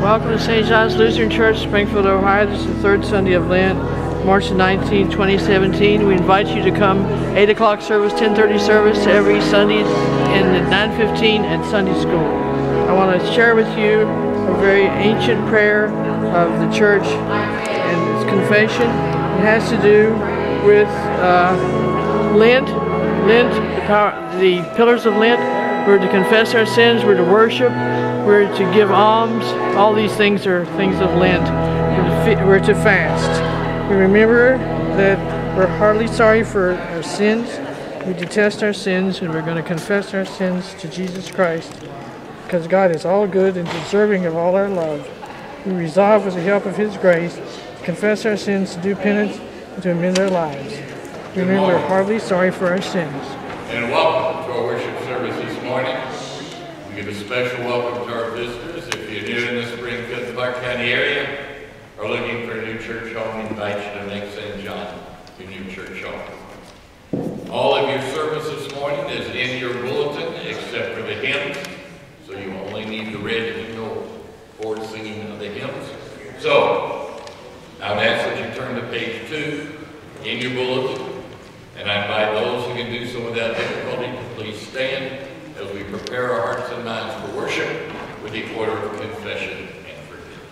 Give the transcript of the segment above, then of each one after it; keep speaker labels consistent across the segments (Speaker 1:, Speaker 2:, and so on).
Speaker 1: Welcome to St. John's Lutheran Church, Springfield, Ohio. This is the third Sunday of Lent, March 19, 2017. We invite you to come 8 o'clock service, 10:30 service every Sunday and at 9:15 at Sunday school. I want to share with you a very ancient prayer of the church and its confession. It has to do with Lent, the pillars of Lent. We're to confess our sins, we're to worship, we're to give alms. All these things are things of Lent. We're to fast. We remember that we're heartily sorry for our sins. We detest our sins, and we're going to confess our sins to Jesus Christ, because God is all good and deserving of all our love. We resolve, with the help of His grace, to confess our sins, to do penance, and to amend our lives. Remember, we're heartily sorry for our sins.
Speaker 2: And welcome to our worship service this morning. We give a special welcome to our visitors. If you're new in the Springfield County area or looking for a new church home, we invite you to make St. John your new church home. All of your service this morning is in your bulletin except for the hymns, so you only need the red hymnal for singing of the hymns. So, I would ask that you turn to page 2 in your bulletin, and I invite those who can do so without difficulty to please stand as we prepare our hearts and minds for worship with the order of confession and forgiveness.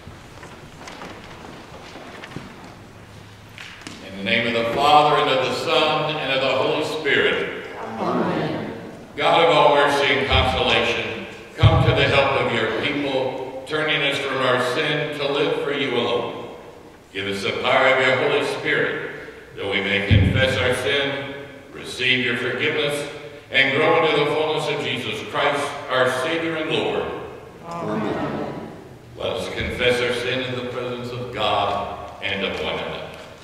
Speaker 2: In the name of the Father, and of the Son, and of the Holy Spirit. Amen. God of all mercy and consolation, come to the help of your people, turning us from our sin to live for you alone. Give us the power of your Holy Spirit, that we may confess our sin, receive your forgiveness, and grow into the fullness of Jesus Christ, our Savior and Lord. Amen. Let us confess our sin in the presence of God and of one another.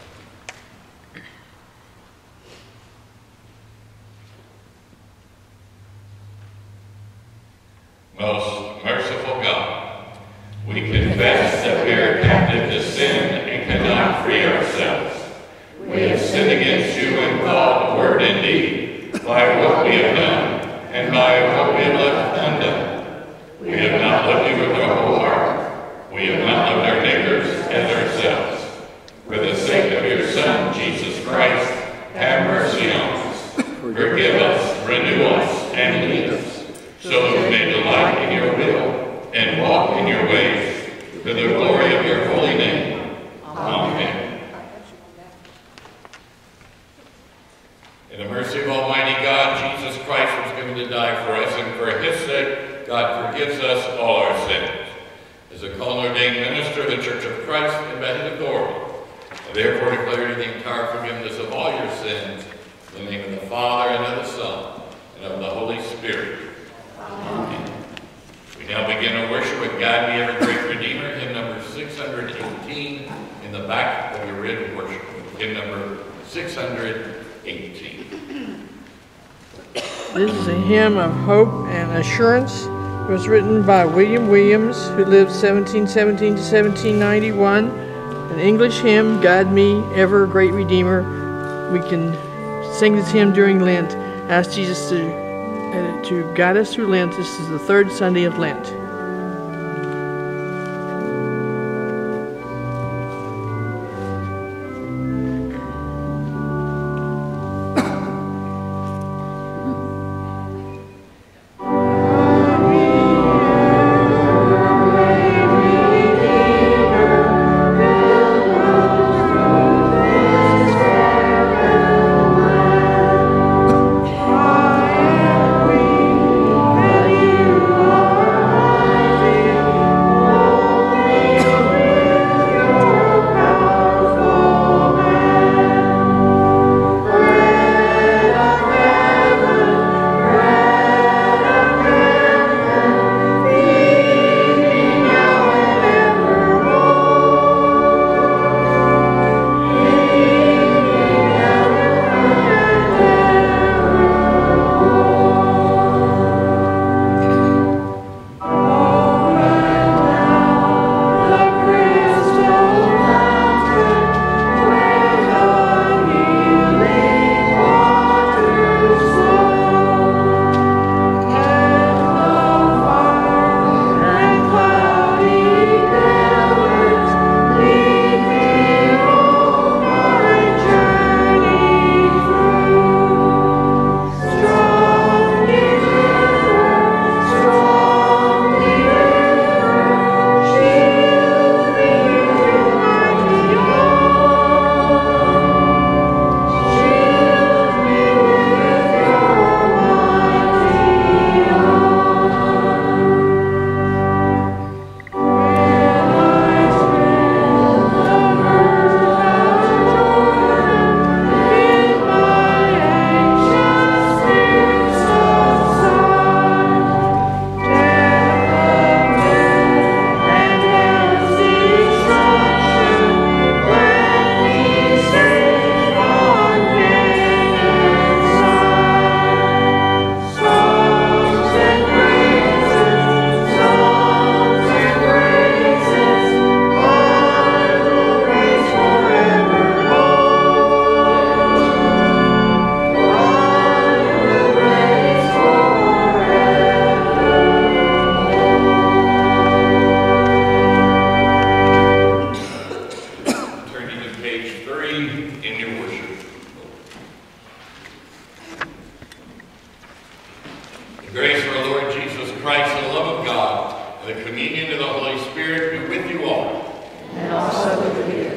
Speaker 2: Most merciful God, we confess that we are captive to sin and cannot free ourselves. We have sinned against you in thought, word, and deed, by what we have done, and by what we have left undone. We have not loved you with our whole heart. We have not loved our neighbors as ourselves. For the sake of your Son, Jesus Christ, have mercy on us. Forgive us, renew us, and lead us, so that we may delight in your will and walk in your ways, to the glory of your holy name. Amen. In the mercy of Almighty God, Jesus Christ was given to die for us, and for his sake, God forgives us all our sins. As a called and ordained minister of the Church of Christ and by his authority, I therefore declare you the entire forgiveness of all your sins, in the name of the Father, and of the Son, and of the Holy Spirit. Amen. We now begin our worship with God Be Ever Great Redeemer, hymn number 618, in the back of your written worship. Hymn number 618.
Speaker 1: This is a hymn of hope and assurance. It was written by William Williams, who lived 1717 to 1791. An English hymn, God Me Ever Great Redeemer. We can sing this hymn during Lent. Ask Jesus to guide us through Lent. This is the third Sunday of Lent.
Speaker 2: The communion of the Holy Spirit be with you all.
Speaker 3: And also with you.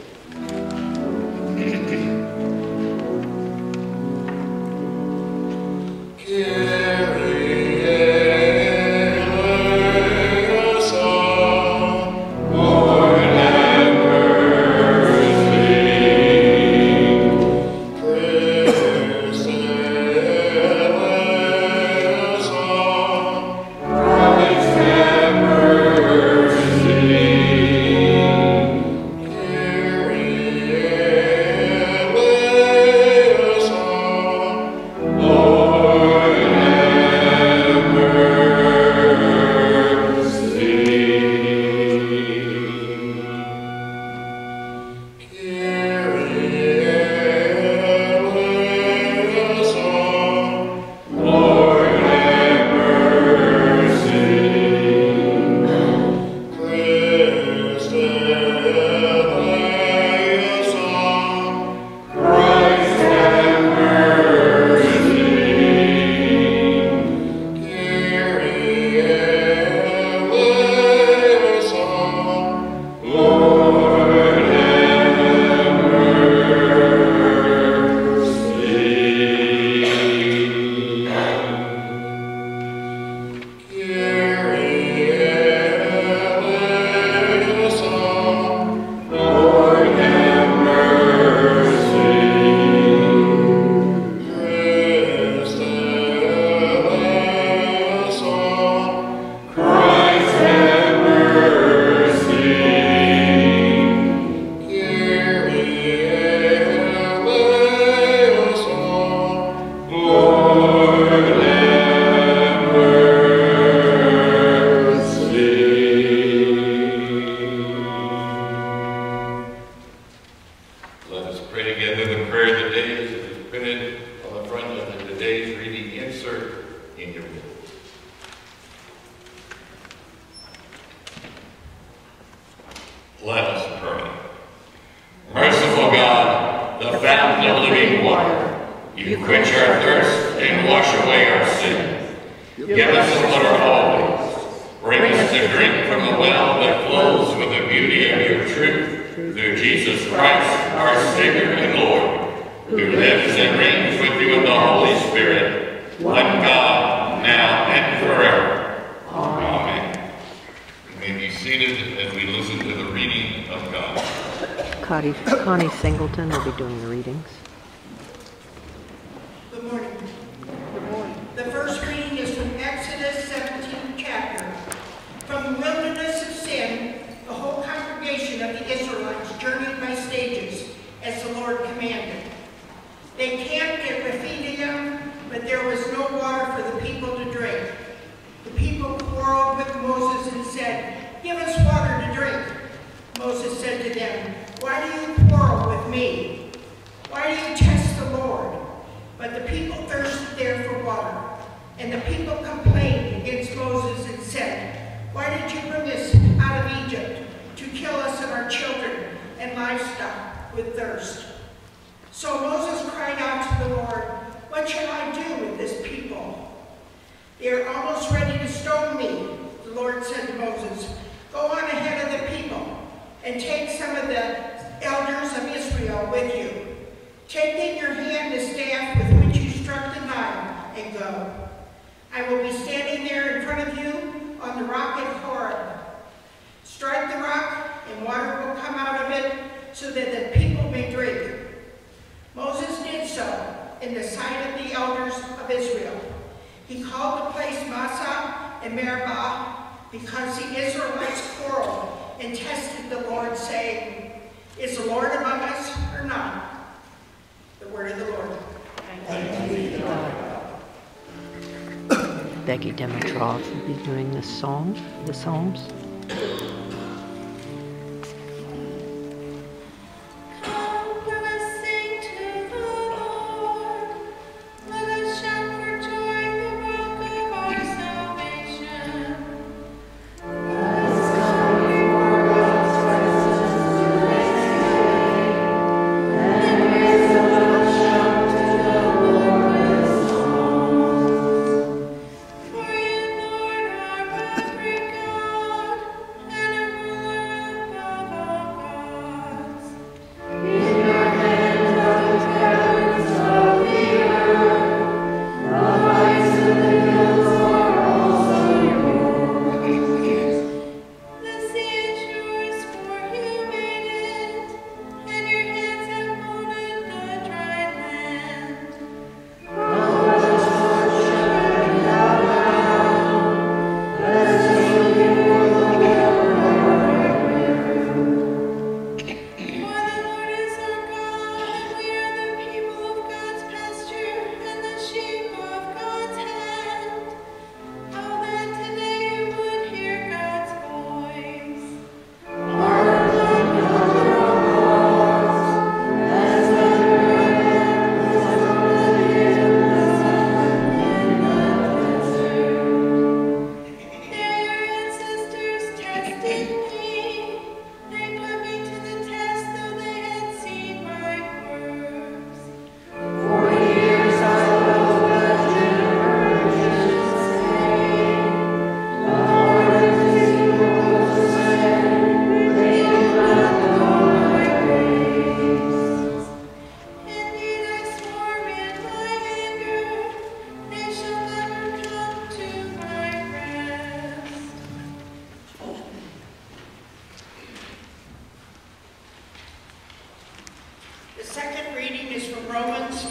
Speaker 4: Connie Singleton will be doing the readings.
Speaker 5: Good morning. Good morning. The first reading is from Exodus 17th chapter. From the wilderness of sin, the whole congregation of the Israelites journeyed by stages, as the Lord commanded. They camped at Rephidim, but there was no water for the people to drink. The people quarreled with Moses and said, "Give us water to drink." Moses said to them, "Why do you quarrel with me? Why do you test the Lord?" But the people thirsted there for water. And the people complained against Moses and said, "Why did you bring us out of Egypt to kill us and our children and livestock with thirst?" So Moses cried out to the Lord, "What shall I do with this people? They are almost ready to stone me." The Lord said to Moses, "Go on ahead of the people and take some of the elders of Israel with you. Take in your hand the staff with which you struck the Nile and go. I will be standing there in front of you on the rock at Horeb. Strike the rock and water will come out of it so that the people may drink." Moses did so in the sight of the elders of Israel. He called the place Massah and Meribah because the Israelites quarreled and tested the Lord, saying, "Is the Lord among us or not?" The word of the Lord.
Speaker 4: Thanks be to God. Becky Dimitrov will be doing the Psalms.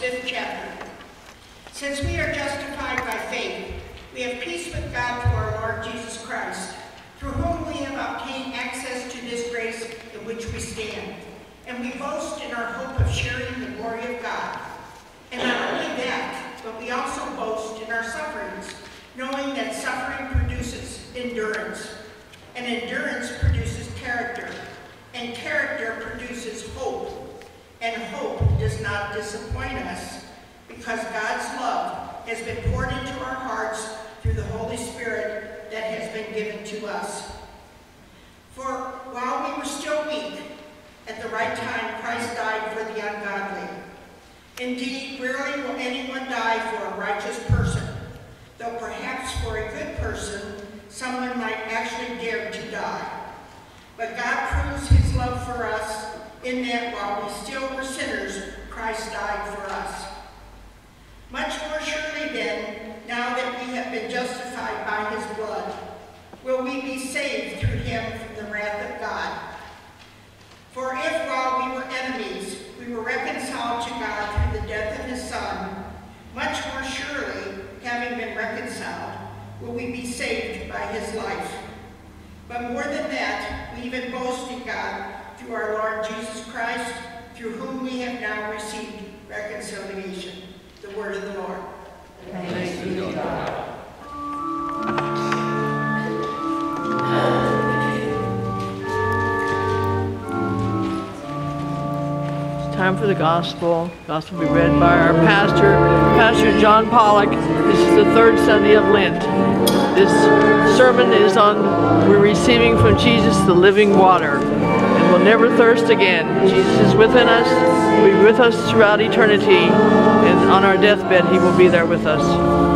Speaker 5: 5th chapter. Since we are justified by faith, we have peace with God through our Lord Jesus Christ, through whom we have obtained access to this grace in which we stand. And we boast in our hope of sharing the glory of God. And not only that, but we also boast in our sufferings, knowing that suffering produces endurance, and endurance produces character, and character produces hope, and hope does not disappoint us, because God's love has been poured into our hearts through the Holy Spirit that has been given to us. For while we were still weak, at the right time Christ died for the ungodly. Indeed, rarely will anyone die for a righteous person, though perhaps for a good person, someone might actually dare to die. But God proves his love for us in that while we still were sinners, Christ died for us. Much more surely then, now that we have been justified by his blood, will we be saved through him from the wrath of God. For if while we were enemies, we were reconciled to God through the death of his Son, much more surely, having been reconciled, will we be saved by his life. But more than that, we even boast in God through our Lord Jesus Christ, through whom we have now received reconciliation. The word of the Lord.
Speaker 3: Thanks be to God.
Speaker 1: Time for the gospel. Gospel will be read by our Pastor John Pollock. This is the third Sunday of Lent. This sermon is on we're receiving from Jesus the living water, and we'll never thirst again. Jesus is within us. He'll be with us throughout eternity, and on our deathbed he will be there with us.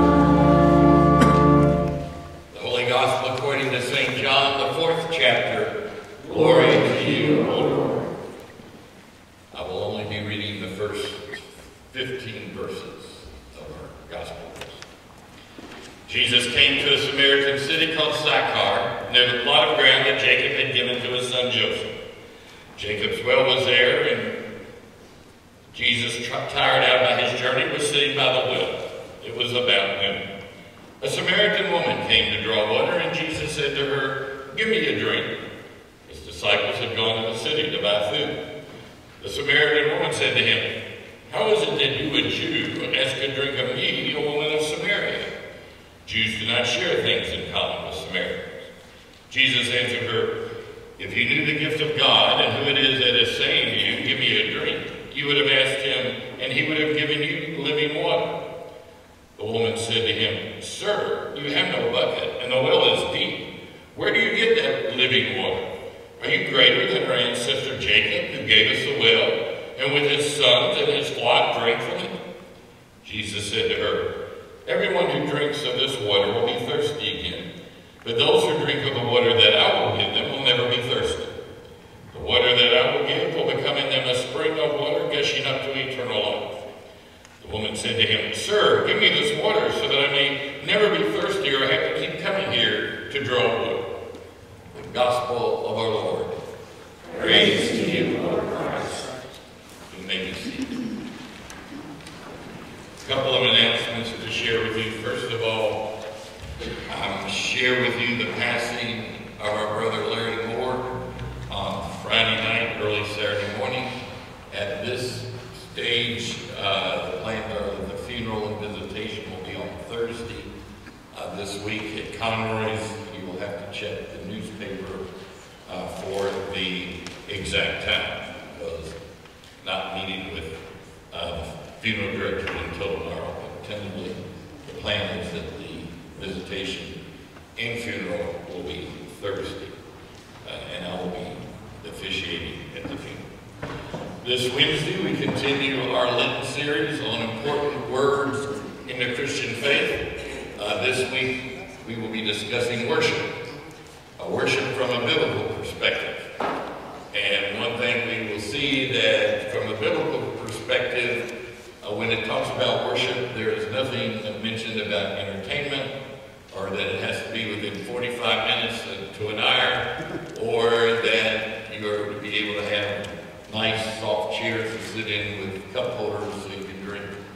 Speaker 2: The Holy Gospel according to St. John, the 4th chapter. Glory to you, O Lord. I will only be reading the first 15 verses of our Gospel. Jesus came to a Samaritan city called Sychar, near the plot of ground that Jacob had given to his son Joseph. Jacob's well was there, and Jesus, tired out by his journey, was sitting by the well. It was about noon. A Samaritan woman came to draw water, and Jesus said to her, "Give me a drink." His disciples had gone to the city to buy food. The Samaritan woman said to him, "How is it that you, a Jew, ask a drink of me, a woman of Samaria? Jews do not share things in common with Samaritans." Jesus answered her, "If you knew the gift of God and who it is that is saying to you, 'Give me a drink,' you would have asked him, and he would have given you living water." The woman said to him, "Sir, you have no bucket, and the well is deep. Where do you get that living water? Are you greater than our ancestor Jacob, who gave us the well, and with his sons and his flock drank from it?" Jesus said to her, "Everyone who drinks of this water will be thirsty again, but those who drink of the water that I will give them will never be thirsty. The water that I will give will become in them a spring of water gushing up to eternal life." The woman said to him, "Sir, give me this water so that I may never be thirsty or have to keep coming here to draw water." The Gospel of our Lord. Praise to you, Lord Christ. You may be seated. A couple of announcements to share with you. First of all, share with you the passing of our brother Larry Moore on Friday night, early Saturday morning. At this stage, the funeral and visitation will be on Thursday. This week at Conroy's, you will have to check the newspaper for the exact time, because not meeting with the funeral director until tomorrow, but tentatively the plan is that the visitation and funeral will be Thursday, and I will be officiating at the funeral. This Wednesday we continue our Lenten series on important words in the Christian faith. This week we will be discussing worship, worship from a biblical perspective. And one thing we will see that from a biblical perspective, when it talks about worship, there is nothing mentioned about entertainment, or that it has to be within 45 minutes to an hour, or that you're to be able to have nice soft chairs to sit in with cup holders so you can drink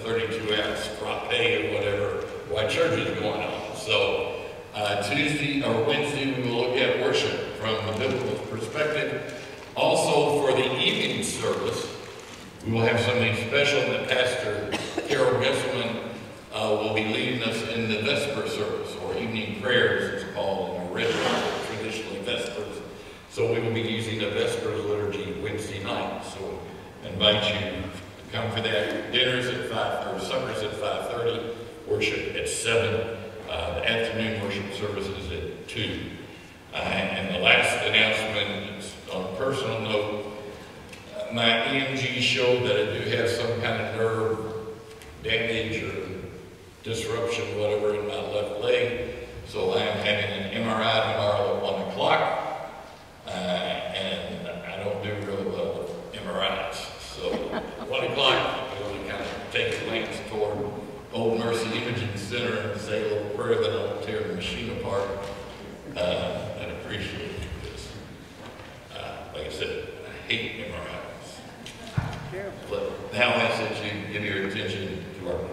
Speaker 2: 32 ounce frappe or whatever while church is going on. So Tuesday or Wednesday we will look at worship from the biblical perspective. Also for the evening service, we will have something special that Pastor Carol Gesselman will be leading us in the Vesper service, or evening prayers it's called in the red traditionally Vespers. So we will be using the Vespers liturgy Wednesday night. So I invite you to come for that. Dinners at 5, or suppers at 5:30, worship at 7. The afternoon worship service is at 2. And the last announcement is on a personal note. My EMG showed that I do have some kind of nerve damage or disruption, whatever, in my left leg. So I am having an MRI tomorrow at 1 o'clock. And I don't do really well with MRIs. So at 1 o'clock, I'm going to kind of take a glance toward Old Mercy Imaging Center and say a little prayer that I won't tear the machine apart. I'd appreciate it because, like I said, I hate MRIs. But now I ask that you give your attention to our prayer.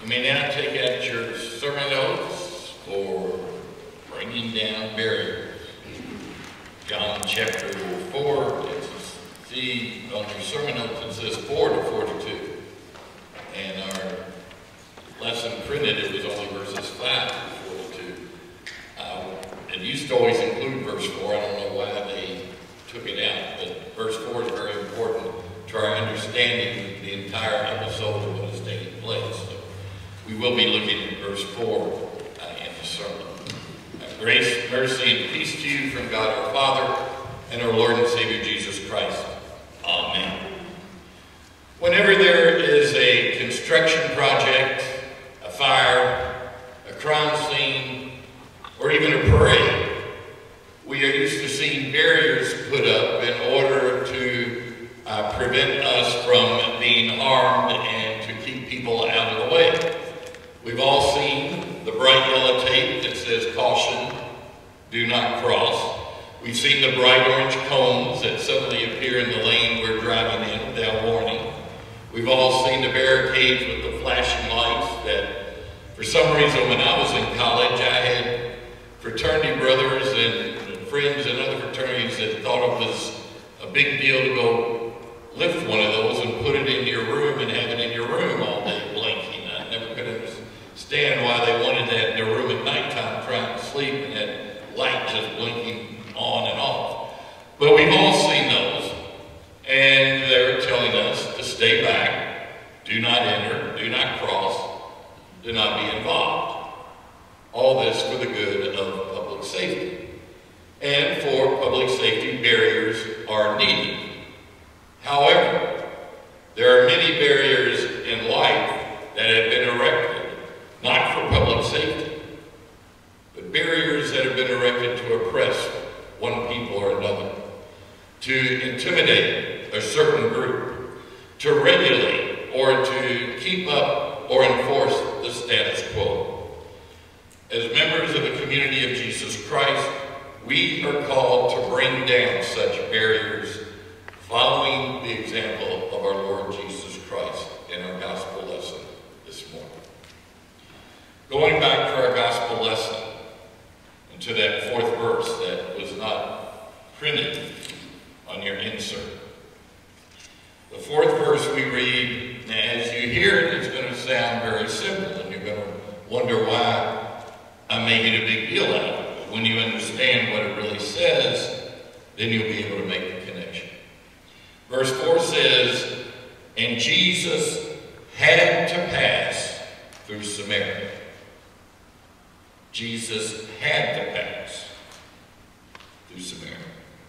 Speaker 2: You may now take out your sermon notes for bringing down barriers. John chapter 4, see on your sermon notes it says 4 to 42. And our lesson printed, it was only verses 5 to 42. It used to always include verse 4. I don't know why they took it out, but verse 4 is very important to our understanding the entire episode of what is taking place. So we will be looking at verse 4 in the sermon. Grace, mercy, and peace to you from God our Father and our Lord and Savior Jesus Christ. Amen. Whenever there is a construction project, a fire, a crime scene, or even a parade, we are used to seeing barriers put up in order to prevent us from being harmed and to keep people out of the way. We've all seen the bright yellow tape that says, "Caution, do not cross." We've seen the bright orange cones that suddenly appear in the lane we're driving in without warning. We've all seen the barricades with the flashing lights that, for some reason, when I was in college, I had fraternity brothers and friends in other fraternities that thought it was a big deal to go lift one of those and put it in your room and have it in your room all day blinking. I never could understand why they wanted that in their room at nighttime trying to sleep and that light just blinking on and off. But we've all seen those, and they're telling us to stay back, do not enter, do not cross, do not be involved. All this for the good of public safety. And for public safety, barriers are needed. However, there are many barriers in life that have been erected, not for public safety, but barriers that have been erected to oppress one people or another, to intimidate a certain group, to regulate or to keep up or enforce the status quo. As members of the community of Jesus Christ, we are called to bring down such barriers, following the example of our Lord Jesus Christ in our gospel lesson this morning. Going back to our gospel lesson, and to that 4th verse that was not printed on your insert. The 4th verse we read, now as you hear it, it's going to sound very simple, and you're going to wonder why I'm making a big deal out of it. When you understand what it really says, then you'll be able to make the connection. Verse 4 says, "And Jesus had to pass through Samaria." Jesus had to pass through Samaria.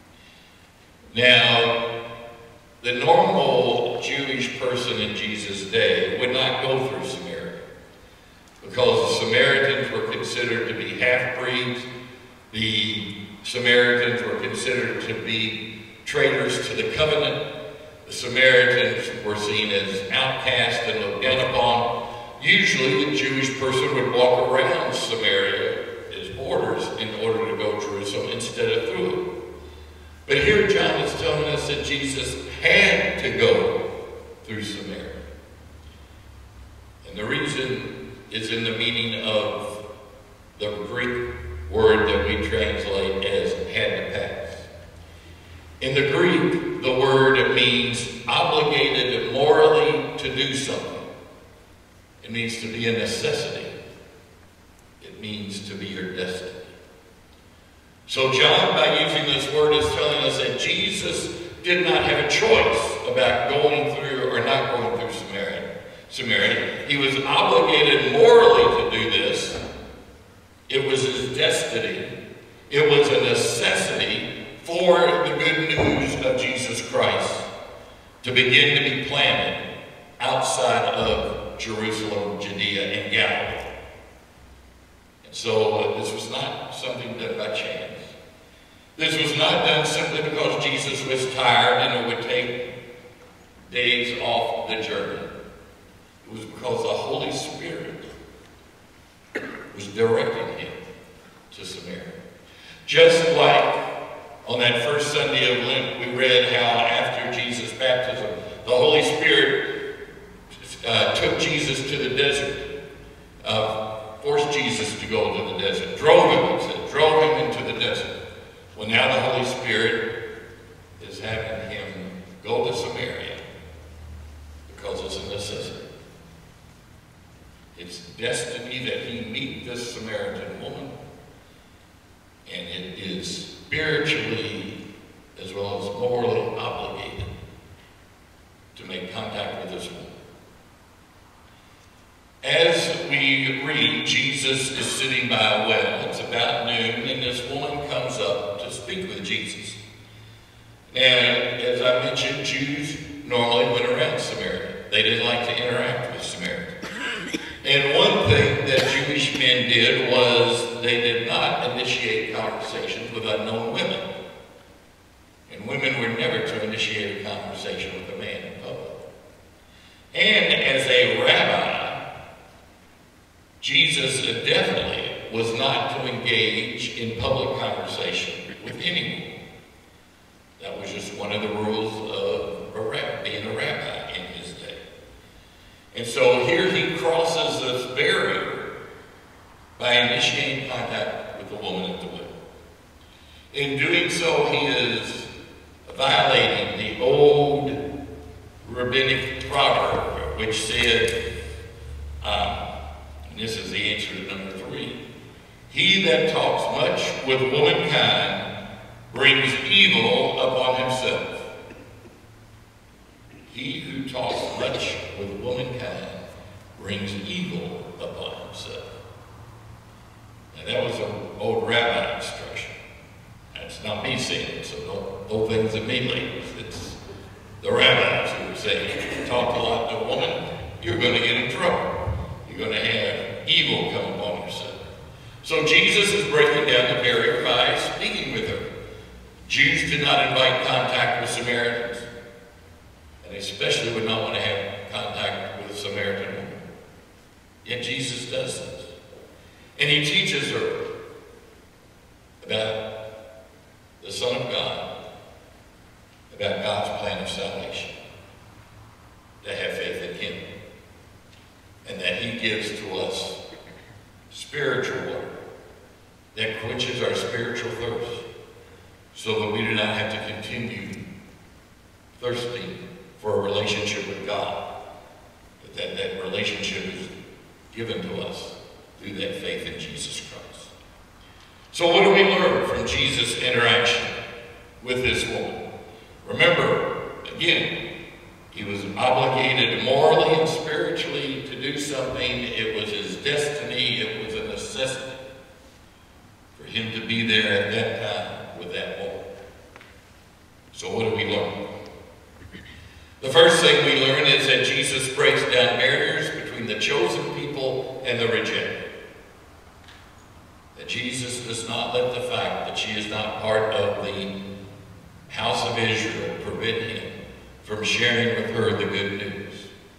Speaker 2: Now, the normal Jewish person in Jesus' day would not go through Samaria, because the Samaritans were considered to be half-breeds. The Samaritans were considered to be traitors to the covenant. The Samaritans were seen as outcast and looked down upon. Usually the Jewish person would walk around Samaria as borders in order to go to Jerusalem instead of through it. But here John is telling us that Jesus had to go through Samaria. And the reason is in the meaning of the Greek word that we translate as "had to pass." In the Greek, the word means obligated morally to do something. It means to be a necessity. It means to be your destiny. So John, by using this word, is telling us that Jesus did not have a choice about going through or not going through Samaria. He was obligated morally to do this. It was his destiny. It was a necessity for the good news of Jesus Christ to begin to be planted outside of Jerusalem, Judea, and Galilee. And so this was not something done by chance. This was not done simply because Jesus was tired and it would take days off the journey. It was because the Holy Spirit was directing him to Samaria. Just like on that first Sunday of Lent, we read how after Jesus' baptism, the Holy Spirit took Jesus to the desert Jesus to go to the desert. Drove him, it said, drove him into the desert. Well, now the Holy Spirit is having him go to Samaria because it's a necessity. It's destiny that he meet this Samaritan woman, and it is spiritually as well as morally obligated to make contact with this woman. As we read, Jesus is sitting by a well. It's about noon, and this woman comes up to speak with Jesus. Now, as I mentioned, Jews normally went around Samaria. They didn't like to interact with Samaritans. And one thing that Jewish men did was they did not initiate conversations with unknown women. And women were never to initiate a conversation with a man in public. And as a rabbi, Jesus definitely was not to engage in public conversation with anyone. That was just one of the rules of being a rabbi in his day. And so here he crosses this barrier by initiating contact with the woman at the well. In doing so, he is violating the old rabbinic proverb, which said, and this is the answer to number 3, he that talks much with womankind brings evil upon himself. He who talks much with womankind brings evil upon himself. Now that was an old rabbi instruction. That's not me saying it, so don't things at me, ladies. It's the rabbis who were saying, if you talk a lot to a woman, you're going to get in trouble. You're going to have evil come upon yourself. So Jesus is breaking down the barrier by speaking with her. Jews did not invite contact with Samaritans, and they especially would not want to have contact with a Samaritan woman. Yet Jesus does this. And he teaches her about the Son of God, about God's plan of salvation, to have faith in him, and that he gives to us spiritual water that quenches our spiritual thirst, so that we do not have to continue thirsting for a relationship with God, but that relationship is given to us through that faith in Jesus Christ. So what do we learn from Jesus' interaction with this woman? Remember, again, he was obligated morally and spiritually to do something. It was his destiny. It was a necessity for him to be there at that time with that woman. So what do we learn? The first thing we learn is that Jesus breaks down barriers between the chosen people and the rejected. That Jesus does not let the fact that she is not part of the house of Israel prevent him from sharing with her the good news.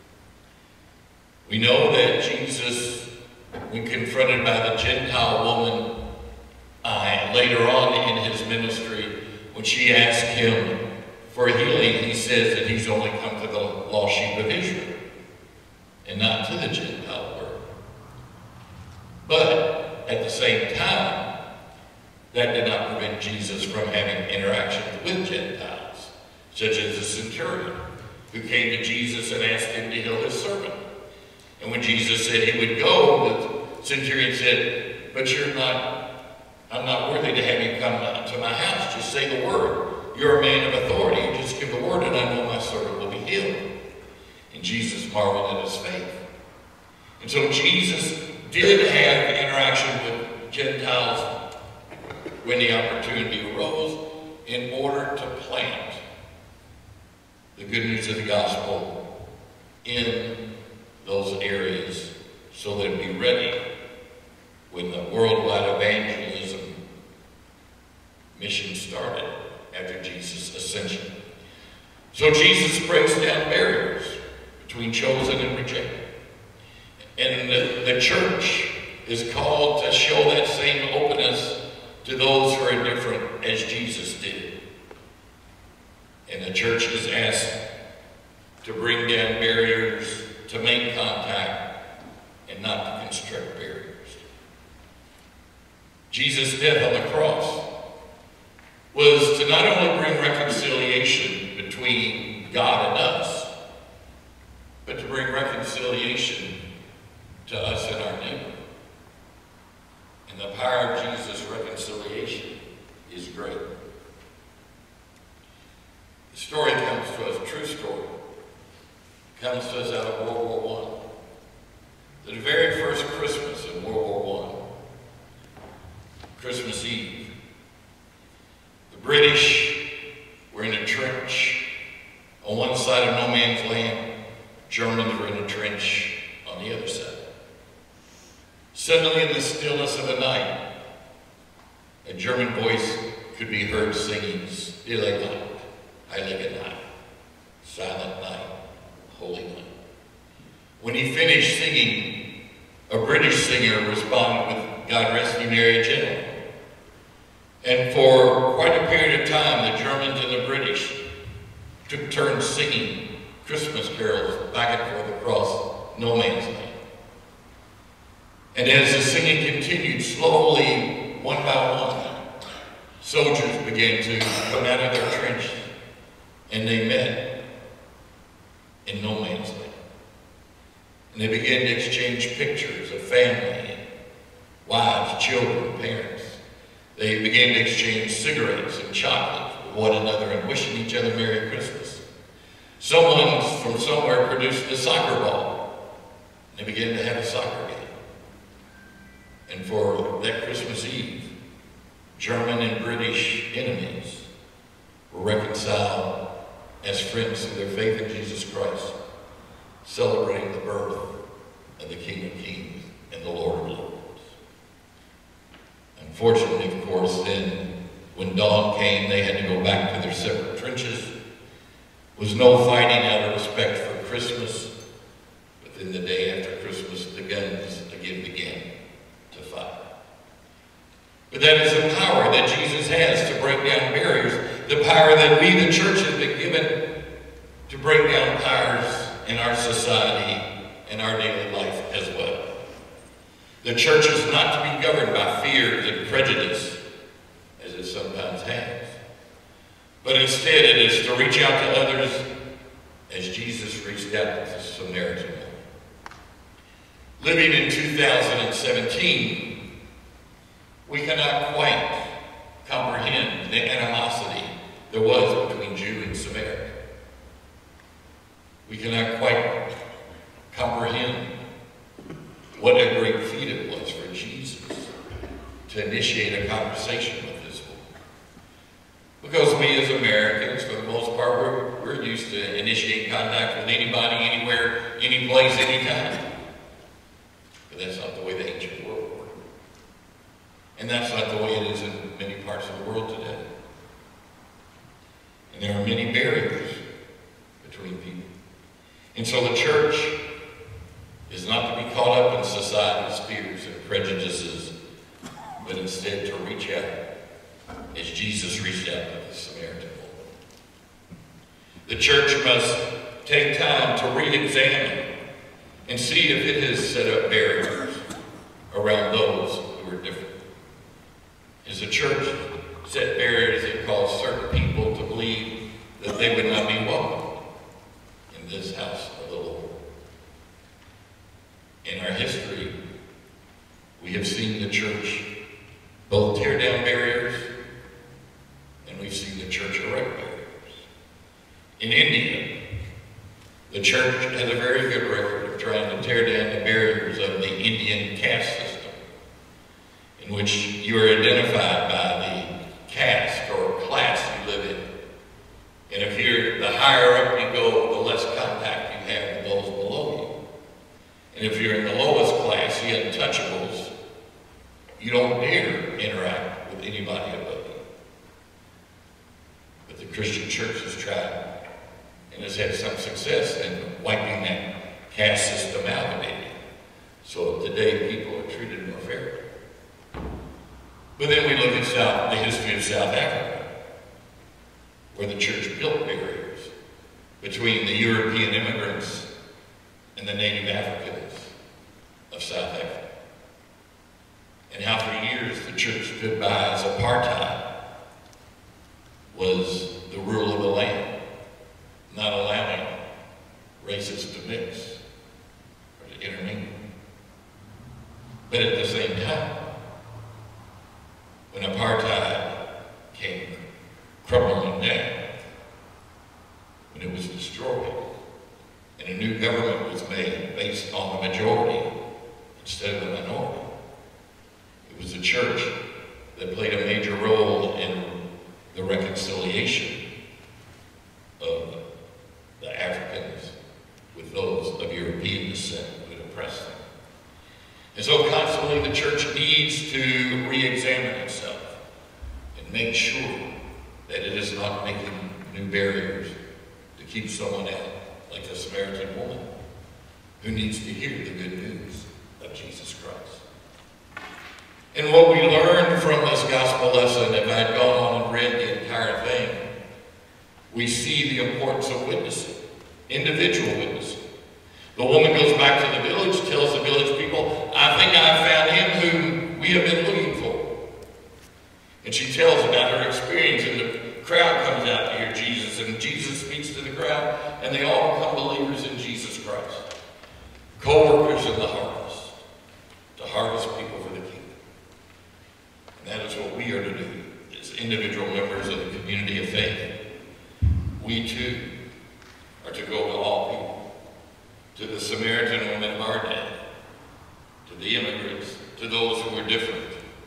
Speaker 2: We know that Jesus, when confronted by the Gentile woman later on in his ministry, when she asked him for healing, he says that he's only come to the lost sheep of Israel and not to the Gentile world. But at the same time, that did not prevent Jesus from having interactions with Gentiles, such as the centurion who came to Jesus and asked him to heal his servant. And when Jesus said he would go, the centurion said, but I'm not worthy to have you come to my house. Just say the word. You're a man of authority. You just give the word and I know my servant will be healed. And Jesus marveled at his faith. And so Jesus did have interaction with Gentiles when the opportunity arose in order to plant the good news of the gospel in those areas so they'd be ready when the worldwide evangelism mission started after Jesus' ascension. So Jesus breaks down barriers between chosen and rejected. And the church is called to show that same openness to those who are different as Jesus did. And the church is asked to bring down barriers, to make contact, and not to construct barriers. Jesus' death on the cross was to not only bring reconciliation between God and us, but to bring reconciliation to us and our neighbor. And the power of Jesus' reconciliation is great. The story comes to us, a true story, comes to us out of World War I. The very first Christmas in World War I, Christmas Eve, the British were in a trench on one side of no man's land. Germans were in a trench on the other side. Suddenly, in the stillness of the night, a German voice could be heard singing, "Stille Nacht, Heilige Nacht, Silent Night, Holy Night." When he finished singing, a British singer responded with "God Rest You Merry Gentlemen." And for quite a period of time, the Germans and the British took turns singing Christmas carols back and forth across no man's land. And as the singing continued, slowly, one by one, soldiers began to come out of their trenches, and they met in no man's land. And they began to exchange pictures of family, wives, children, parents. They began to exchange cigarettes and chocolates with one another and wishing each other Merry Christmas. Someone from somewhere produced a soccer ball. They began to have a soccer game. And for that Christmas Eve, German and British enemies were reconciled as friends through their faith in Jesus Christ, celebrating the birth of the King of Kings and the Lord of Lords. Unfortunately, of course, then, when dawn came, they had to go back to their separate trenches. There was no fighting out of respect for Christmas, but then the day after Christmas, the guns again began to fire. But that is the power that Jesus has to break down barriers, the power that we, the church, have been given to break down powers in our society and our daily life as well. The church is not to be governed by fears and prejudice, as it sometimes has, but instead it is to reach out to others as Jesus reached out to the Samaritan woman. Living in 2017, we cannot quite comprehend the animosity there was between Jew and Samaritan. We cannot quite comprehend what a great feat it was for Jesus to initiate a conversation with this woman. Because we as Americans, for the most part, we're used to initiating contact with anybody, anywhere, any place, anytime. But that's not the way the ancient world worked. And that's not the way it is in many parts of the world today. And there are many barriers between people. And so the church is not to be caught up in society's fears and prejudices, but instead to reach out as Jesus reached out to the Samaritan woman. The church must take time to re-examine and see if it has set up barriers around those who are different. Has the church set barriers that cause certain people to believe that they would not be welcome in this house of the Lord? In our history, we have seen the church both tear down barriers, and we've seen the church erect barriers. In India, the church has a very good record of trying to tear down the barriers of the Indian caste system, in which you are identified by the caste or class you live in. And if you're the higher up you go, the less contact you have with those below you. And if you're in the lowest class, the untouchables, you don't dare interact with anybody above you. But the Christian church has tried and has had some success in wiping that caste system out of India. So today people are treated more fairly. But then we look at the history of South Africa, where the church built barriers between the European immigrants and the native Africans of South Africa. And how for years the church stood by as apartheid was the rule of the land, not allowing races to mix or to intermingle. But at the same time, when apartheid came crumbling down, when it was destroyed, and a new government was made based on the majority instead of the minority, it was the church that played a major role in the reconciliation of the Africans with those of European descent who had oppressed them. And so constantly the church needs to re-examine itself and make sure that it is not making new barriers to keep someone out, like the Samaritan woman who needs to hear the good news of Jesus Christ. And what we learned from this gospel lesson, if I had gone on and read the entire thing, we see the importance of witnessing, individual witnessing. The woman goes back to the village, tells the village people, I think I found him whom we have been looking for. And she tells about her experience, and the crowd comes out to hear Jesus, and Jesus speaks to the crowd, and they all become believers in Jesus Christ. Co-workers in the harvest, to harvest people for the kingdom. And that is what we are to do as individual members of the community of faith. We too are to go to all people. To the Samaritan woman of our day, to the immigrants, to those who are different,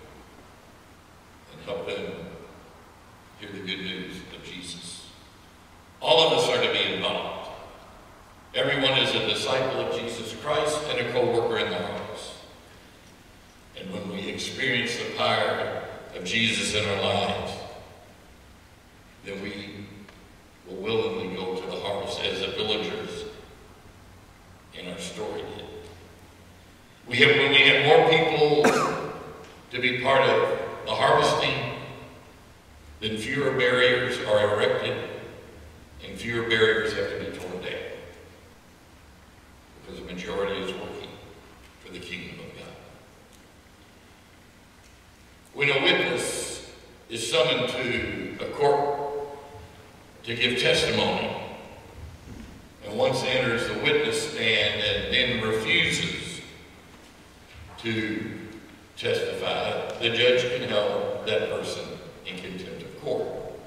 Speaker 2: and help them hear the good news of Jesus. All of us are to be involved. Everyone is a disciple of Jesus Christ and a co-worker in the harvest. And when we experience the power of Jesus in our lives, then we will willingly go to the harvest as the villagers in our story did. When we have more people to be part of the harvesting, then fewer barriers are erected and fewer barriers have to be torn down. Because the majority is working for the kingdom of God. When a witness is summoned to a court to give testimony, and once enters the witness stand and then refuses to testify, the judge can hold that person in contempt of court.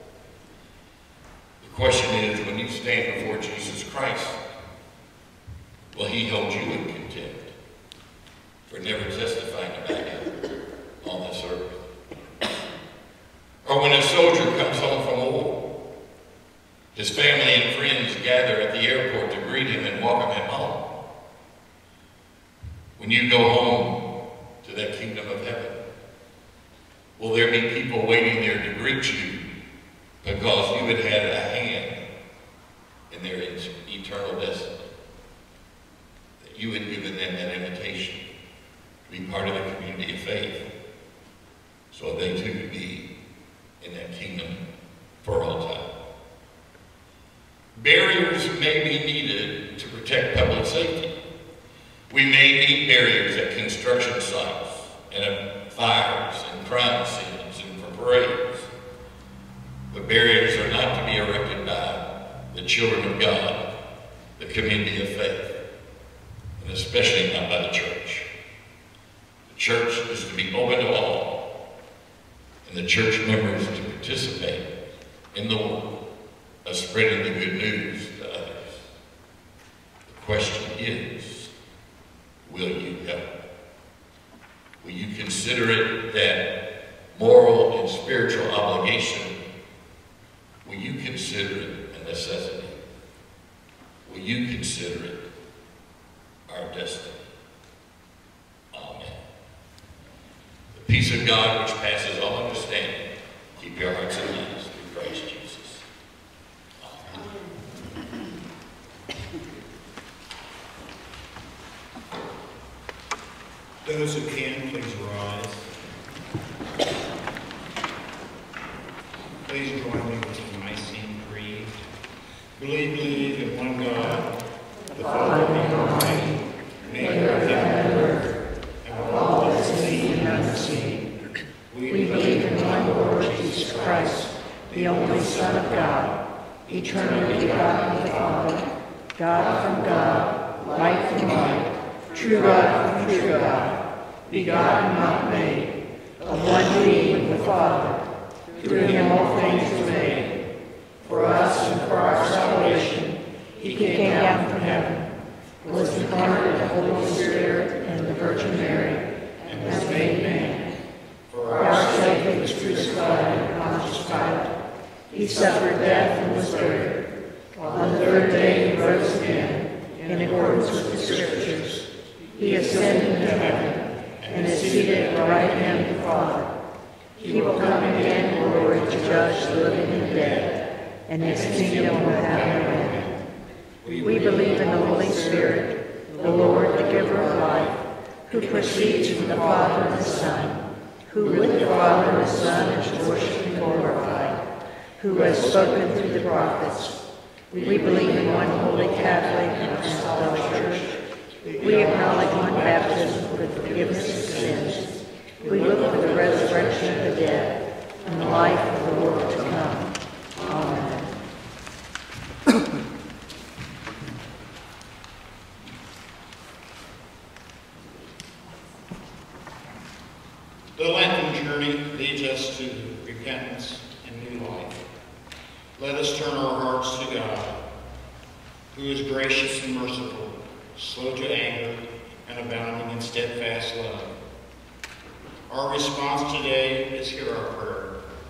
Speaker 2: The question is, when you stand before Jesus Christ, will he hold you in contempt for never testifying about him on this earth? Or when a soldier comes home from war, his family and friends gather at the airport to greet him and welcome him home. When you go home to that kingdom of heaven, will there be people waiting there to greet you because you had had a hand in their eternal destiny? That you had given them that invitation to be part of the community of faith so they too could be in that kingdom for all time. Barriers may be needed to protect public safety. We may need barriers at construction sites and at fires and crime scenes and for parades. But barriers are not to be erected by the children of God, the community of faith, and especially not by the church. The church is to be open to all, and the church members to participate in the work of spreading the good news to others. The question is, will you help? Will you consider it that moral and spiritual obligation? Will you consider it a necessity? Will you consider it our destiny? Amen. The peace of God which passes all understanding, keep your hearts and minds through Christ Jesus.
Speaker 6: Those who can, please rise. Please join me with the Nicene Creed. Believe in one God, the Father Almighty, maker of heaven and earth, and of all that is seen and unseen. We
Speaker 3: eternally begotten of the Father, God from God, light from light, true God from true God, begotten, not made, of one being with the Father. Through him all things were made. For us and for our salvation, he came down from heaven, was incarnate of the Holy Spirit and the Virgin Mary, and was made man. For our sake he was crucified under Pontius Pilate. He suffered death and was buried. On the third day he rose again, in accordance with the Scriptures. He ascended into heaven, and is seated at the right hand of the Father. He will come again in glory to judge the living and the dead, and his kingdom will have no end. We believe in the Holy Spirit, the Lord, the giver of life, who proceeds from the Father and the Son, who with the Father and the Son is worshipped and glorified, who has spoken through the prophets. We believe in one holy Catholic and Apostolic Church. We acknowledge one baptism for the forgiveness of sins. We look for the resurrection of the dead and the life of the world to come. Amen.
Speaker 6: The Lenten journey leads us to repentance and new life. Let us turn our hearts to God, who is gracious and merciful, slow to anger, and abounding in steadfast love. Our response today is hear our prayer.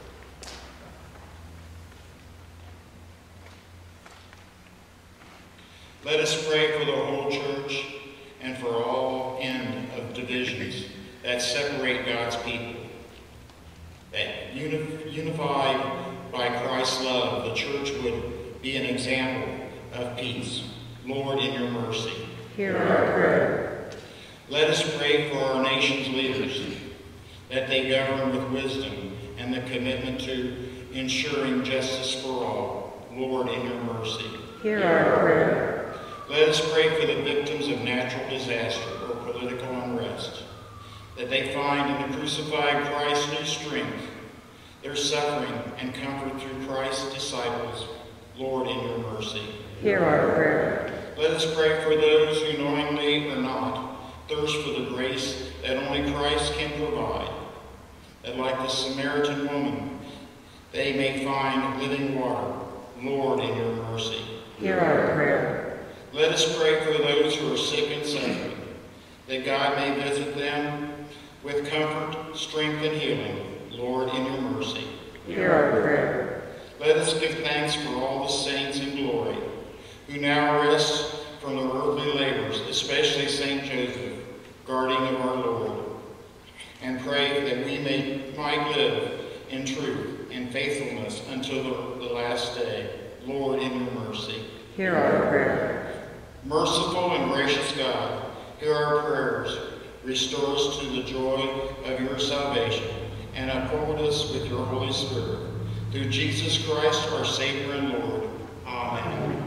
Speaker 6: Let us pray for the whole church and for all end of divisions that separate God's people. That unified by Christ's love, the church would be an example of peace. Lord, in your mercy,
Speaker 3: Hear our prayer.
Speaker 6: Let us pray for our nation's leaders, that they govern with wisdom and the commitment to ensuring justice for all. Lord, in your mercy,
Speaker 3: Hear our prayer.
Speaker 6: Let us pray for the victims of natural disaster or political unrest, that they find in the crucified Christ new strength, their suffering and comfort through Christ's disciples. Lord, in your mercy,
Speaker 3: Hear our prayer.
Speaker 6: Let us pray for those who knowingly or not thirst for the grace that only Christ can provide, that like the Samaritan woman, they may find living water. Lord, in your mercy,
Speaker 3: Hear our prayer.
Speaker 6: Let us pray for those who are sick and suffering, that God may visit them with comfort, strength, and healing. Lord, in your mercy,
Speaker 3: Hear our prayer.
Speaker 6: Let us give thanks for all the saints in glory, who now rest from their earthly labors, especially Saint Joseph, guardian of our Lord, and pray that we might live in truth and faithfulness until the last day. Lord, in your mercy,
Speaker 3: Hear our prayer.
Speaker 6: Merciful and gracious God, hear our prayers, restore us to the joy of your salvation, and uphold us with your Holy Spirit. Through Jesus Christ, our Savior and Lord. Amen.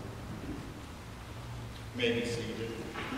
Speaker 6: You may be seated.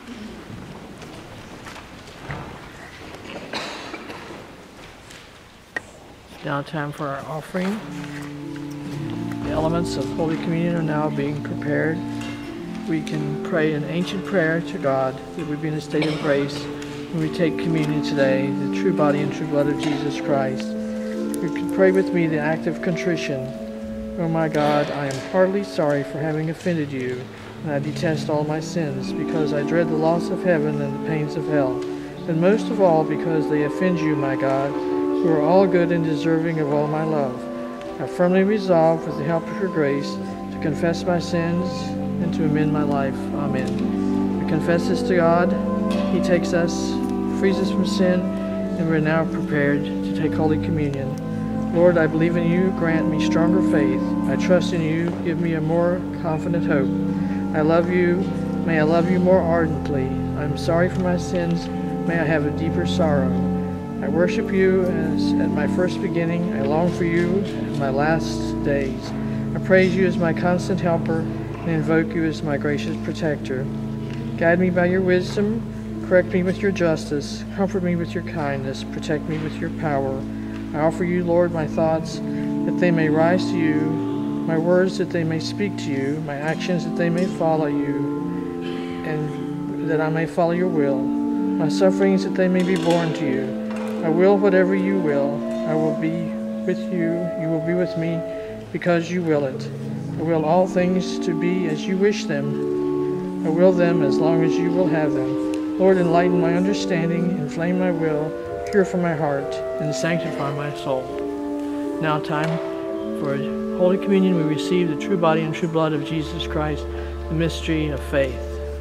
Speaker 1: Now time for our offering. The elements of Holy Communion are now being prepared. We can pray an ancient prayer to God that we be in a state of grace when we take communion today, the true body and true blood of Jesus Christ. You can pray with me the act of contrition. Oh my God, I am heartily sorry for having offended you, and I detest all my sins, because I dread the loss of heaven and the pains of hell, but most of all because they offend you, my God, who are all good and deserving of all my love. I firmly resolve, with the help of your grace, to confess my sins and to amend my life. Amen. We confess this to God. He takes us, frees us from sin, and we're now prepared to take Holy Communion. Lord, I believe in you. Grant me stronger faith. I trust in you. Give me a more confident hope. I love you. May I love you more ardently. I am sorry for my sins. May I have a deeper sorrow. I worship you as at my first beginning. I long for you in my last days. I praise you as my constant helper and invoke you as my gracious protector. Guide me by your wisdom. Correct me with your justice. Comfort me with your kindness. Protect me with your power. I offer you, Lord, my thoughts, that they may rise to you my words that they may speak to you, my actions that they may follow you, and that I may follow your will, my sufferings that they may be borne to you. I will whatever you will. I will be with you. You will be with me because you will it. I will all things to be as you wish them. I will them as long as you will have them. Lord, enlighten my understanding, inflame my will, purify my heart, and sanctify my soul. Now time for Holy Communion. We receive the true body and true blood of Jesus Christ, the mystery of faith.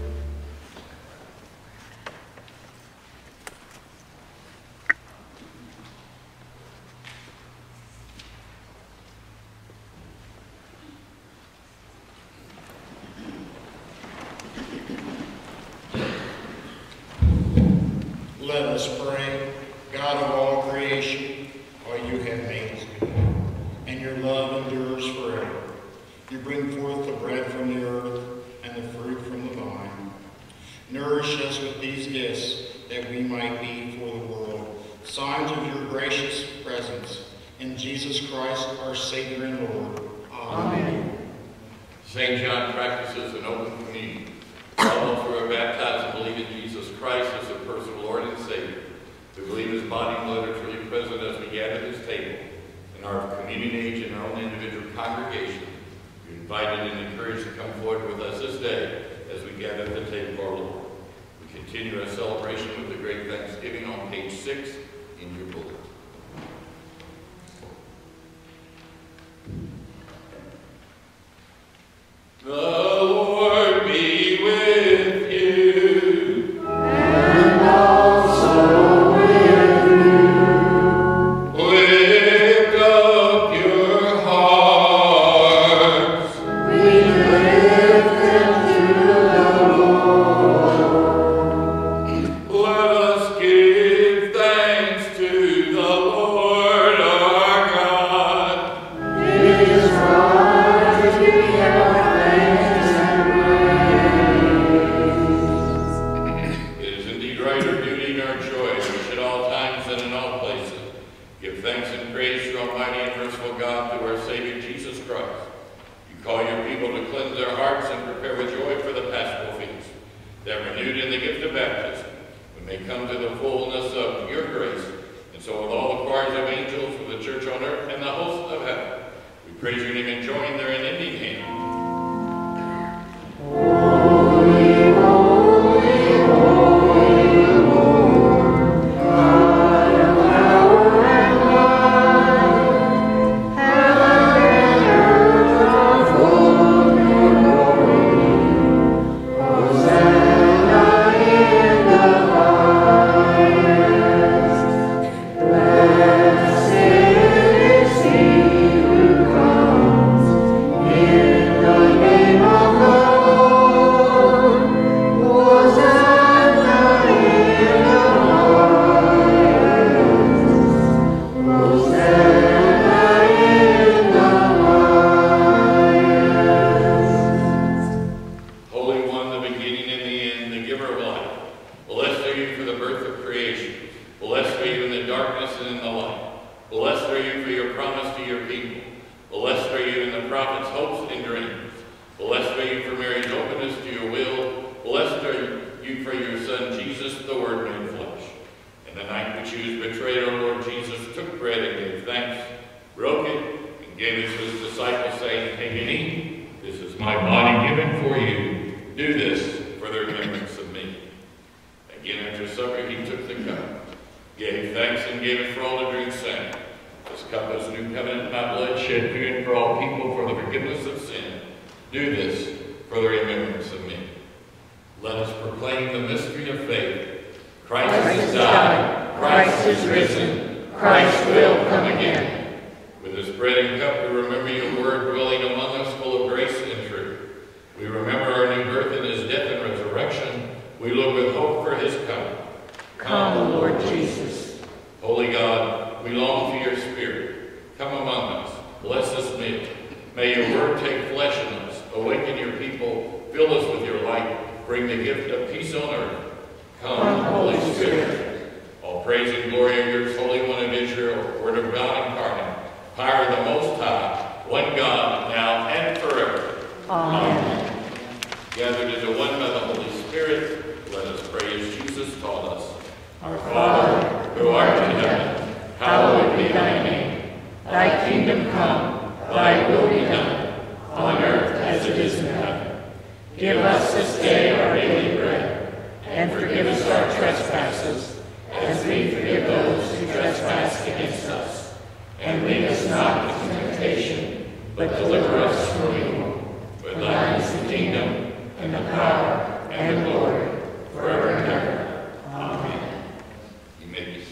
Speaker 6: Let us pray. God of all creation, all you have made is good, and your love endures forever. You bring forth the bread from the earth and the fruit from the vine. Nourish us with these gifts, that we might be for the world signs of your gracious presence. In Jesus Christ, our Savior and Lord. Amen.
Speaker 2: St. John practices an open communion. All who are baptized and believe in Jesus Christ as a personal Lord and Savior. We believe his body and blood are truly present as we gather at this table. In our communion age and our own individual congregation, you're invited and encouraged to come forward with us this day as we gather at the table of our Lord. We continue our celebration with the great Thanksgiving on page 6 in your bulletin. The Lord be with you.
Speaker 3: And also with you.
Speaker 2: Lift up your hearts.
Speaker 3: We lift them to the Lord.
Speaker 2: Let us give thanks to the Lord our God.
Speaker 3: It is right to give thanks and praise.
Speaker 2: It is indeed right, our duty and our joy, which at all times and in all places give thanks and praise to Almighty and merciful God, through our Savior Jesus Christ. You call your people to cleanse their hearts and prepare with joy for the Paschal feast, that renewed in the gift of baptism, we may come to the fullness of your grace, and so with all the choirs of angels, with the church on earth and the hosts of heaven, we praise your name and join their unending hymn.
Speaker 3: Holy, holy, holy Lord, God of power and might, heaven and earth are full of your glory. Hosanna in the highest. Blessed is he who comes in the name of the Lord. Hosanna in the highest. Hosanna in the highest.
Speaker 2: Holy One, the beginning and the end, the giver of life, blessed are you for the birth of creation. Blessed are you in the darkness and in the light. Blessed are you for your promise to your people. Blessed are you in the prophet's hopes and dreams. Blessed are you for Mary's openness to your will. Blessed are you for your Son, Jesus, the Word made flesh. In the night which he was betrayed, our Lord Jesus took bread and gave thanks, broke it, and gave it to his disciples, saying, "Take and eat. This is my body given for you. Do this for the remembrance of me." Again after supper he took the cup, gave thanks, and gave it for all to drink, saying, "This cup is new covenant in my blood, shed for you and for all people for the forgiveness of sin. Do this for the remembrance of me." Let us proclaim the mystery of faith. Christ has died. Christ is risen. Christ will come again. With this bread and cup we remember your word dwelling among us, full of grace and truth. We remember our new birth in his death and resurrection. We look with hope for his coming.
Speaker 3: Come, Lord Jesus.
Speaker 2: Holy God, we long for your Spirit. Come among us. Bless this meal. May your word take flesh in us. Awaken your people. Fill us with your light. Bring the gift of peace on earth. Come, Holy Spirit. All praise and glory are yours, Holy One of Israel, Word of God incarnate, power of the Most High, one God, now
Speaker 3: Amen.
Speaker 2: Gathered into one by the Holy Spirit, let us pray as Jesus taught us.
Speaker 3: Our Father, who art in heaven, hallowed be thy name. Thy kingdom come, thy will be done, on earth as it is in heaven. Give us this day our daily bread, and forgive us our trespasses, as we forgive those who trespass against us. And lead us not into temptation, but deliver us from evil. For thine is the kingdom, and the power, and the glory, forever and ever. Amen.
Speaker 2: You may be seated.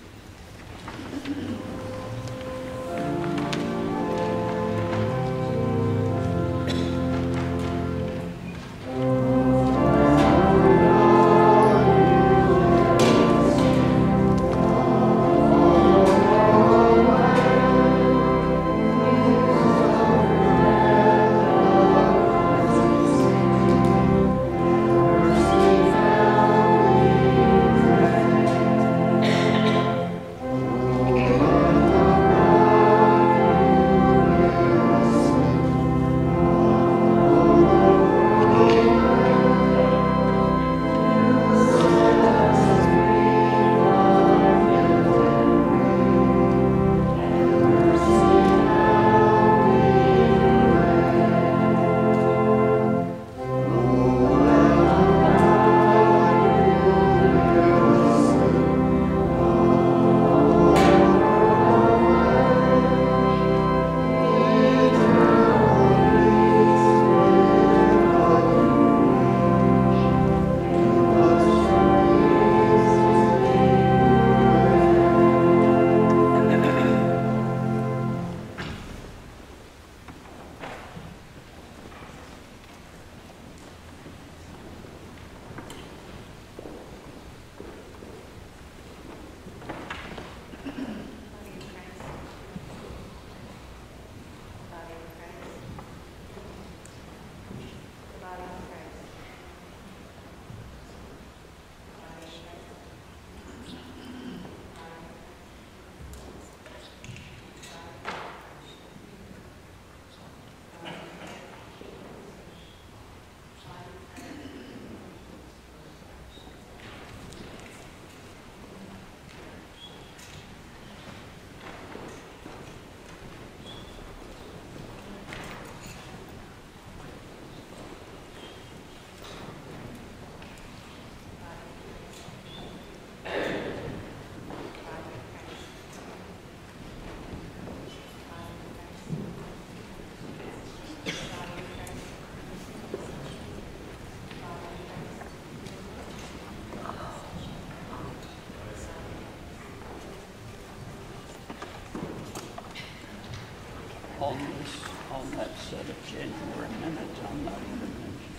Speaker 7: On that set of January minutes, I'm not even mentioned.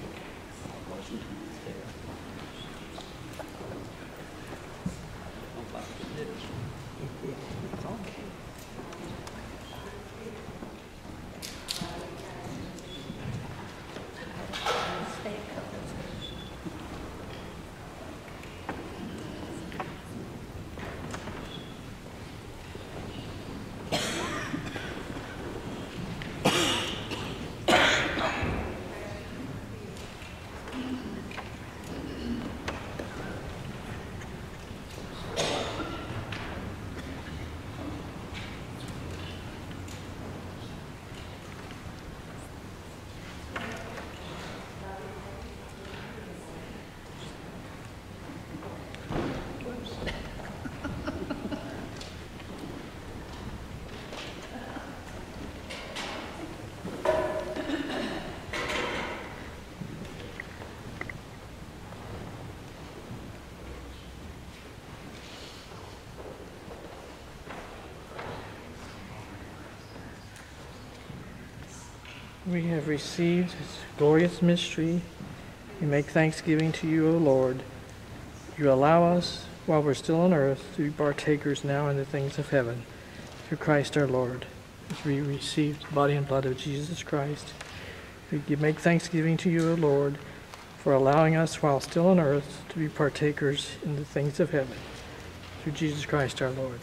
Speaker 7: I wasn't there. Nobody did. Okay.
Speaker 1: We have received this glorious mystery. We make thanksgiving to you, O Lord. You allow us, while we're still on earth, to be partakers now in the things of heaven, through Christ our Lord. As we receive the body and blood of Jesus Christ, we make thanksgiving to you, O Lord, for allowing us, while still on earth, to be partakers in the things of heaven, through Jesus Christ our Lord.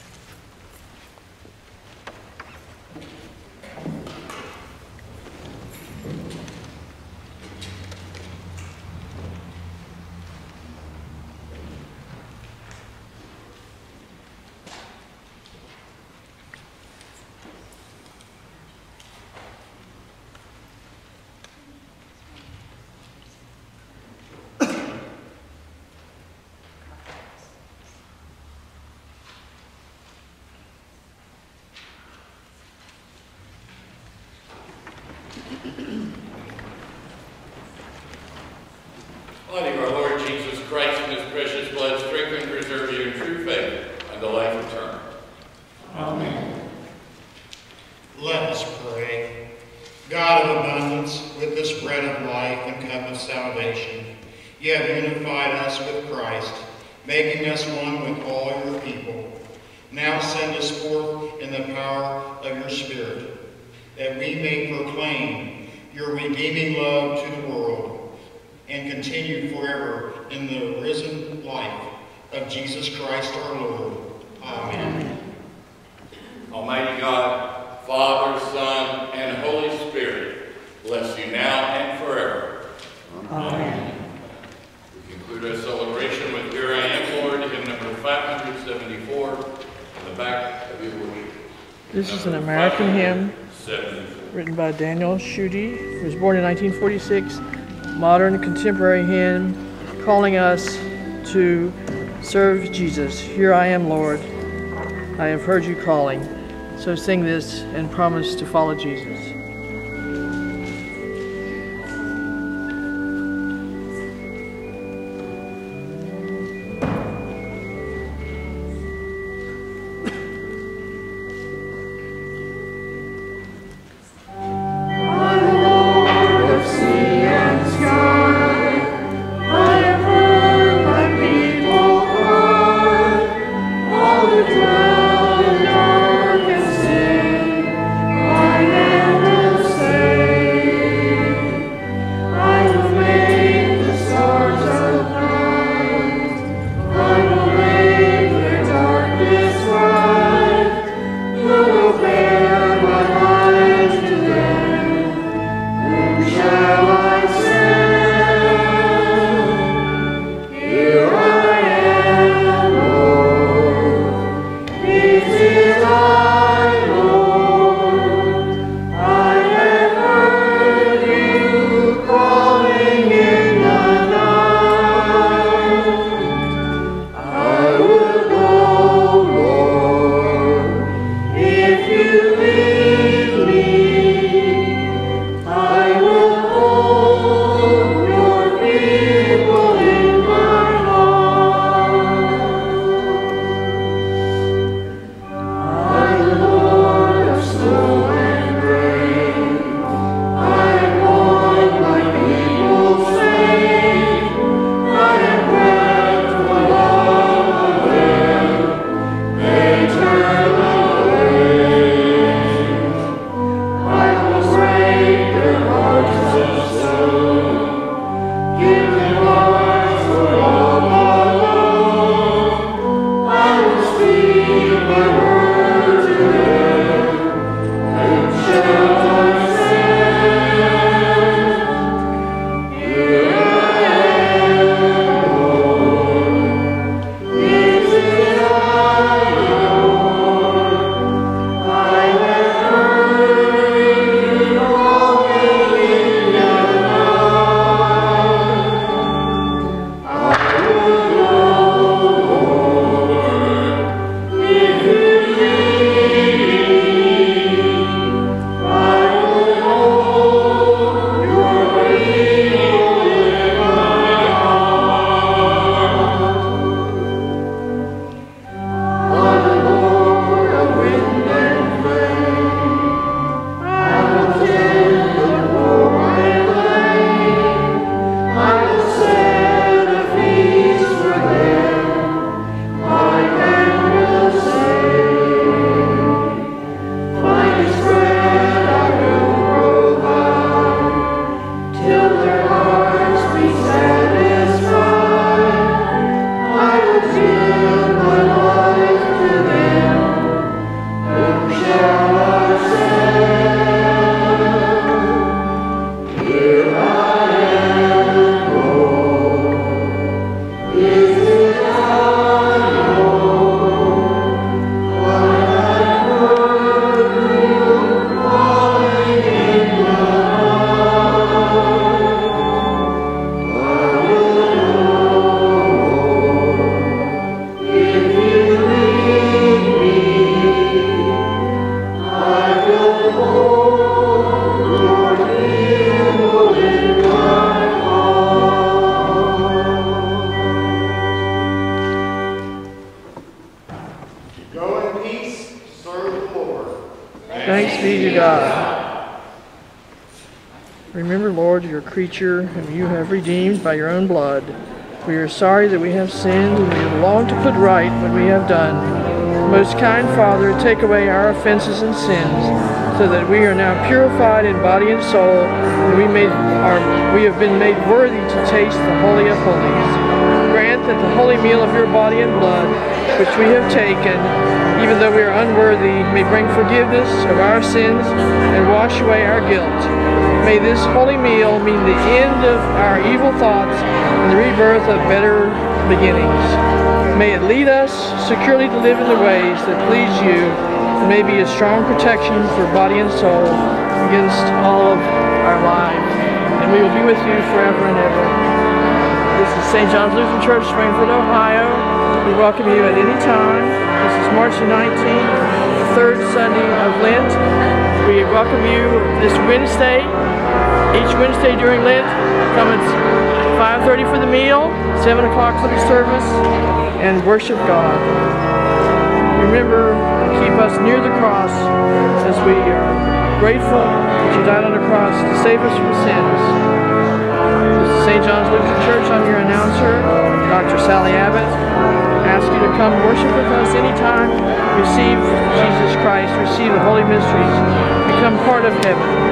Speaker 6: this bread of life and cup of salvation. You have unified us with Christ, making us one with all your people. Now send us forth in the power of your Spirit, that we may proclaim your redeeming love to the world and continue forever in the risen life of Jesus Christ our Lord. Amen.
Speaker 2: Almighty God, Father, Son, and Holy Spirit, bless you now and forever.
Speaker 3: Amen.
Speaker 2: We conclude our celebration with Here I Am, Lord, hymn number 574, in the back of your worship.
Speaker 1: This is an American hymn
Speaker 2: 574.
Speaker 1: written by Daniel Schutte. He was born in 1946. Modern contemporary hymn calling us to serve Jesus. Here I am, Lord. I have heard you calling. So sing this and promise to follow Jesus. Thanks be to God. Remember, Lord, your creature whom you have redeemed by your own blood. We are sorry that we have sinned, and we long to put right what we have done. Most kind Father, take away our offenses and sins, so that we are now purified in body and soul, and we have been made worthy to taste the Holy of Holies. Grant that the holy meal of your body and blood, which we have taken, even though we are unworthy, may bring forgiveness of our sins and wash away our guilt. May this holy meal mean the end of our evil thoughts and the rebirth of better beginnings. May it lead us securely to live in the ways that please you, and may be a strong protection for body and soul against all of our lives. And we will be with you forever and ever. This is St. John's Lutheran Church, Springfield, Ohio. We welcome you at any time. This is March 19th, the third Sunday of Lent. We welcome you this Wednesday. Each Wednesday during Lent, come at 5:30 for the meal, 7 o'clock for the service, and worship God. Remember to keep us near the cross as we are grateful that you died on the cross to save us from sins. This is St. John's Lutheran Church. I'm your announcer, Dr. Sally Abbott. I ask you to come worship with us anytime. Receive Jesus Christ, receive the holy mysteries, become part of heaven.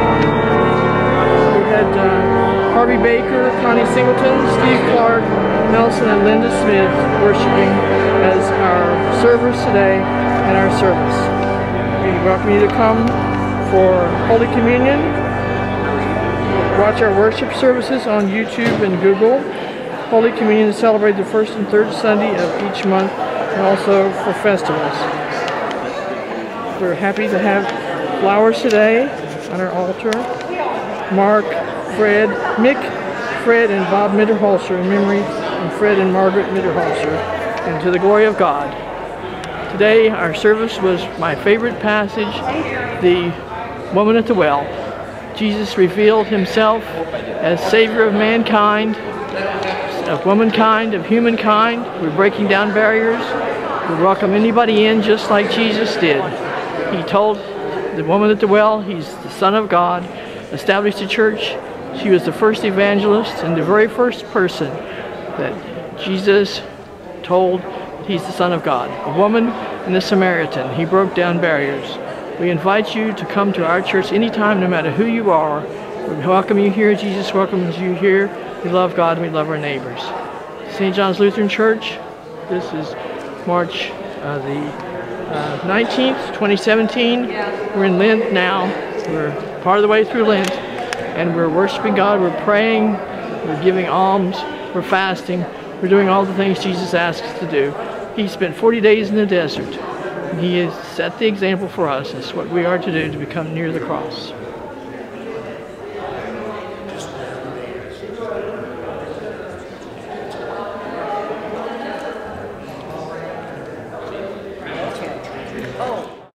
Speaker 1: We had Harvey Baker, Connie Singleton, Steve Clark, Nelson, and Linda Smith worshiping as our servers today in our service. We welcome you to come for Holy Communion. Watch our worship services on YouTube and Google. Holy Communion is celebrated the first and third Sunday of each month, and also for festivals. We're happy to have flowers today on our altar. Mark, Mick, Fred, and Bob Mitterholzer in memory of Fred and Margaret Mitterholzer, and to the glory of God. Today our service was my favorite passage, the woman at the well. Jesus revealed himself as Savior of mankind, of womankind, of humankind. We're breaking down barriers. We welcome anybody in just like Jesus did. He told the woman at the well he's the Son of God, established a church. She was the first evangelist and the very first person that Jesus told he's the Son of God. A woman and a Samaritan. He broke down barriers. We invite you to come to our church anytime, no matter who you are. We welcome you here. Jesus welcomes you here. We love God and we love our neighbors. St. John's Lutheran Church, this is March the 19th, 2017. We're in Lent now. We're part of the way through Lent, and we're worshiping God, we're praying, we're giving alms, we're fasting, we're doing all the things Jesus asked us to do. He spent 40 days in the desert. He has set the example for us. It's what we are to do to become near the cross.